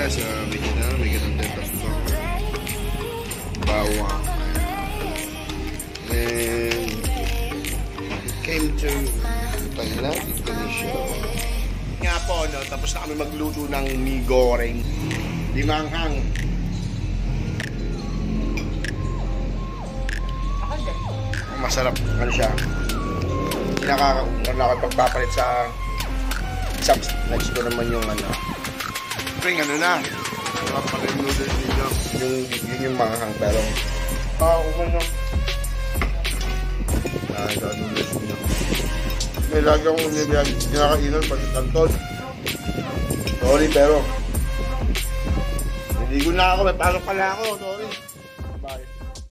guys, may ganun din tatlo. Bawang. And came to Thailand, Indonesia. Nga po, no, tapos na kami magluto ng mee goreng. Limanghang. Masarap, ano siya. Nakakapagpapalit sa isang next ko naman yung ano. Spring ano na. Pala yung noodles nyo. Yun yung manghang pero umano. Ito ang noodles nyo. May lagi akong kinakainan pag kanton. Sorry pero hindi ko na ako. May pasok pala ako. Sorry. Bye.